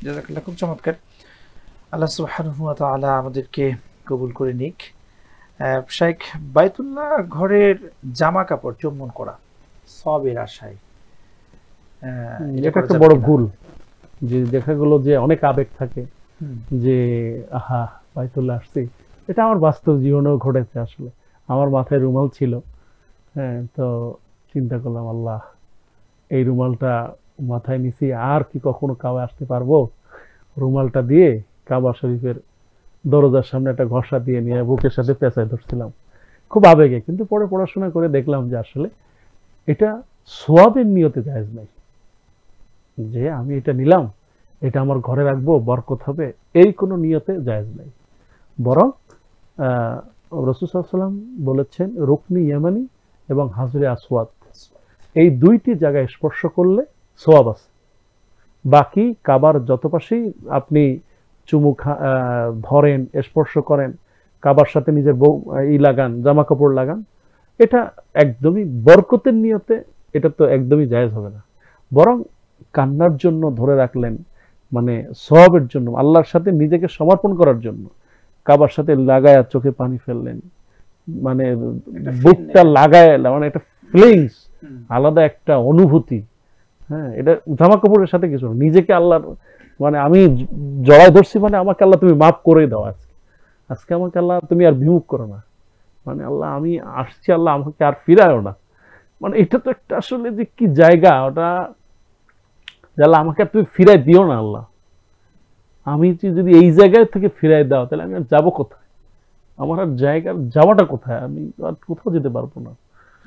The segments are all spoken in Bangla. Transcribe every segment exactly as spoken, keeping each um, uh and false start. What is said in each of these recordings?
জাযাকাল্লাহ, খুব চমৎকার। আল্লাহ সুবহানাহু ওয়া তাআলা আমাদেরকে কবুল করে নিক। শাইখ, বাইতুল্লাহ ঘরের জামা কাপড় চুম্বন করা সওয়াবের আশায়, এটা একটা বড় ভুল। যে দেখা গেল যে অনেক আবেগ থাকে যে আহা বাইতুল্লাহ আসছি, এটা আমার বাস্তব জীবনেও ঘটেছে। আসলে আমার মাথায় রুমাল ছিল, হ্যাঁ, তো চিন্তা করলাম আল্লাহ এই রুমালটা মাথায় নিছি, আর কি কখনো কাবা আসতে পারবো? রুমালটা দিয়ে কাবা শরীফের দরজার সামনে একটা ঘষা দিয়ে নিয়ে বুকের সাথে পেঁচায় ধরছিলাম, খুব আবেগে। কিন্তু পরে পড়াশোনা করে দেখলাম যে আসলে এটা সোয়াবের নিয়তে জায়েজ নাই, যে আমি এটা নিলাম, এটা আমার ঘরে রাখবো, বরকত হবে, এই কোনো নিয়তে জায়েজ নাই। বরং আহ রাসূল সাল্লাল্লাহু আলাইহি ওয়াসাল্লাম বলেছেন রুকনি ইয়ামানি এবং হাজরে আসওয়াদ, এই দুইটি জায়গায় স্পর্শ করলে সোয়াব আছে। বাকি কাবার যত পাশেই আপনি চুমু ধরেন, স্পর্শ করেন, কাবার সাথে নিজের বউ ই লাগান, জামা কাপড় লাগান, এটা একদমই বরকতের নিয়তে, এটা তো একদমই জায়েজ হবে না। বরং কান্নার জন্য ধরে রাখলেন, মানে সওয়াবের জন্য, আল্লাহর সাথে নিজেকে সমর্পণ করার জন্য কাবার সাথে লাগায়া চোখে পানি ফেললেন, মানে বুকটা লাগায়, মানে একটা ফিলিংস, আলাদা একটা অনুভূতি। হ্যাঁ, এটা জামা কাপড়ের সাথে কিছু, নিজেকে আল্লাহর, মানে আমি জড়ায় ধরছি, মানে আমাকে আল্লাহ তুমি মাফ করে দাও, আজকে আজকে আমাকে আল্লাহ তুমি আর বিমুখ করো না, মানে আল্লাহ আমি আসছি, আল্লাহ আমাকে আর ফিরায়ও না। মানে এটা তো একটা আসলে যে কি জায়গা, ওটা আল্লাহ আমাকে আর তুমি ফিরাই দিও না, আল্লাহ আমি যদি এই জায়গায় থেকে ফিরাই দাও তাহলে আমি আর যাবো কোথায়? আমার আর জায়গার যাওয়াটা কোথায়? আমি আর কোথাও যেতে পারবো না।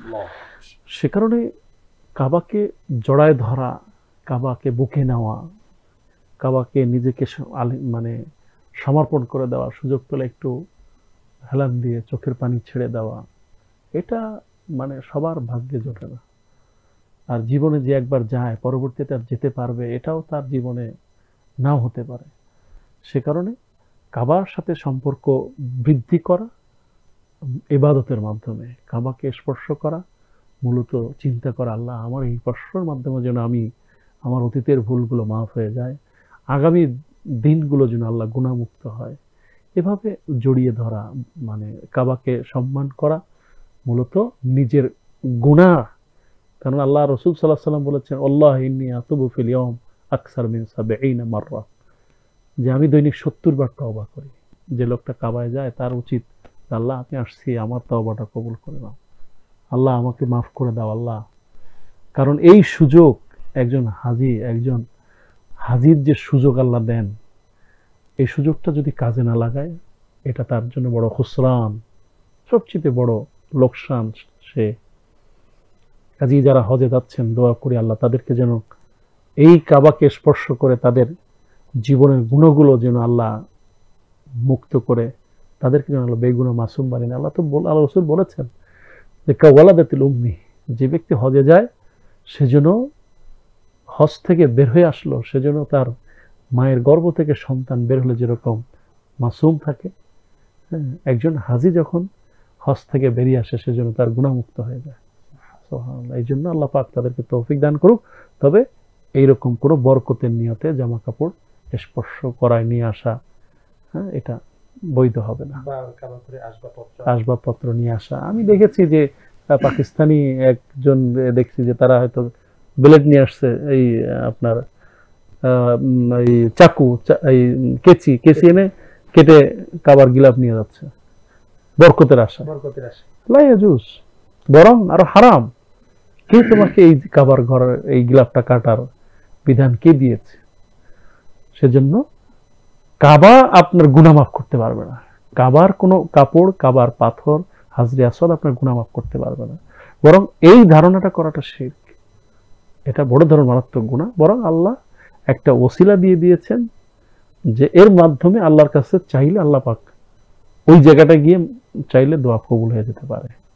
সে কারণে কাবাকে জড়ায় ধরা, কাবাকে বুকে নেওয়া, কাবাকে নিজেকে মানে সমর্পণ করে দেওয়া, সুযোগ পেলে একটু হেলান দিয়ে চোখের পানি ছেড়ে দেওয়া, এটা মানে সবার ভাগ্যে জোটে না। আর জীবনে যে একবার যায় পরবর্তীতে আর যেতে পারবে এটাও তার জীবনে নাও হতে পারে। সে কারণে কাবার সাথে সম্পর্ক বৃদ্ধি করা ইবাদতের মাধ্যমে, কাবাকে স্পর্শ করা মূলত চিন্তা করা, আল্লাহ আমার এই স্পর্শের মাধ্যমে যেন আমি আমার অতীতের ভুলগুলো মাফ হয়ে যায়, আগামী দিনগুলো যেন আল্লাহ গুনাহমুক্ত হয়, এভাবে জড়িয়ে ধরা, মানে কাবাকে সম্মান করা মূলত নিজের গুনাহ। কারণ আল্লাহ রাসূল সাল্লাল্লাহু আলাইহি ওয়াসাল্লাম বলেছেন আল্লাহ ইন্নী আতুবু ফিল ইয়াউম আকসার মিন সাবঈনা মাররা, যে আমি দৈনিক সত্তর বার তওবা করি। যে লোকটা কাবায় যায় তার উচিত, আল্লাহ আমি আসছি, আমার তওবাটা কবুল করে নাও, আল্লাহ আমাকে মাফ করে দাও আল্লাহ। কারণ এই সুযোগ একজন হাজি, একজন হাজির যে সুযোগ আল্লাহ দেন, এই সুযোগটা যদি কাজে না লাগায় এটা তার জন্য বড় খুসরান, সবচেয়ে বড় লোকসান। সে কাজী যারা হজে যাচ্ছেন দোয়া করি আল্লাহ তাদেরকে যেন এই কাবাকে স্পর্শ করে তাদের জীবনের গুণগুলো যেন আল্লাহ মুক্ত করে, তাদেরকে যেন আল্লাহ বেগুনা মাসুম বানিয়ে। আল্লাহ তো আল্লাহ রাসূল বলেছেন যে কাওয়ালাদাতুল উম্মি, যে ব্যক্তি হজে যায় সেজন্য হজ থেকে বের হয়ে আসলো, সেজন্য তার মায়ের গর্ভ থেকে সন্তান বের হলে যেরকম মাসুম থাকে, হ্যাঁ, একজন হাজি যখন হজ থেকে বেরিয়ে আসে সেজন্য তার গুনাহমুক্ত হয়ে যায়। সুবহানাল্লাহ। এই জন্য আল্লাহ পাক তাদেরকে তৌফিক দান করুক। তবে এইরকম কোনো বরকতের নিয়তে জামা কাপড় স্পর্শ করায় নিয়ে আসা, হ্যাঁ, এটা বৈধ হবে না। আসবাবপত্র নিয়ে আসা, আমি দেখেছি যে পাকিস্তানি একজন দেখছি যে তারা হয়তো ব্লেড নিয়ে আসছে, এই আপনার এই চাকু, এই কেচি কেচি এনে কেটে কাবার গিলাফ নিয়ে যাচ্ছে বরকতের আশা। বরকতের আশা লা ইয়াজুজ, বরং আরো হারাম। কে তোমাকে এই কাবার ঘরের এই গিলাফটা কাটার বিধান কে দিয়েছে? সেজন্য কাবা আপনার গুনাহ মাফ করতে পারবে না। কাবার কোনো কাপড়, কাবার পাথর, হাজরে আসওয়াদ আপনার গুনাহ মাফ করতে পারবে না। বরং এই ধারণাটা করাটা শিরক, এটা বড় ধরনের মারাত্মক গুনাহ। বরং আল্লাহ একটা ওসিলা দিয়ে দিয়েছেন যে এর মাধ্যমে আল্লাহর কাছে চাইলে আল্লাহ পাক ওই জায়গাটা গিয়ে চাইলে দোয়া কবুল হয়ে যেতে পারে।